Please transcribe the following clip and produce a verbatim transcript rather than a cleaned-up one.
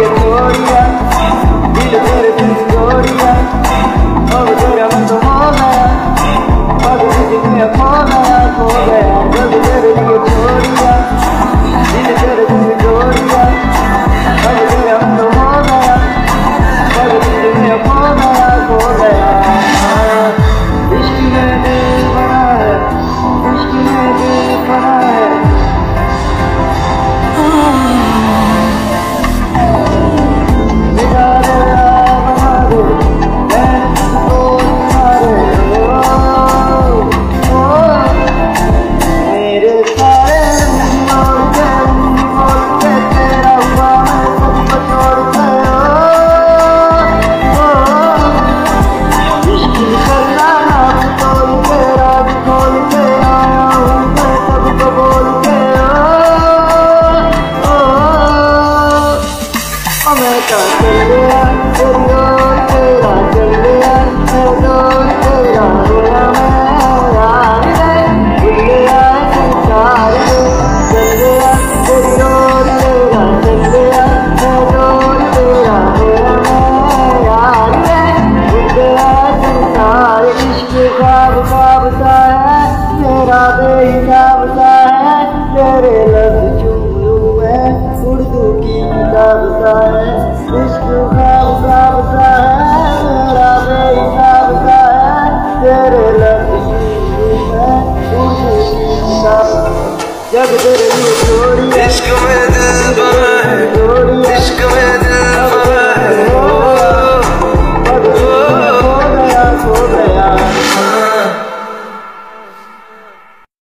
लिए छोड़िया, दिल तेरे दिल जोड़िया, अब तेरा मन तो हो गया, अब तुझे खो गया खो गया, जब तेरे लिए छोड़िया, दिल तेरे दिल जोड़िया, अब तेरा मन तो हो गया, अब तुझे खो गया खो गया। इश्क में दिल बना है, इश्क में दिल बना है, मेरा बेहिसाब सा है, तेरे लफ्ज़ चुन लूं मैं, उर्दू की किताब सा है, इश्क ख्वाब ख्वाब सा है, मेरा बेहिसाब सा है, तेरे लफ्ज़ चुन लूं मैं, उर्दू की किताब, जब तेरे लिए छोड़िया।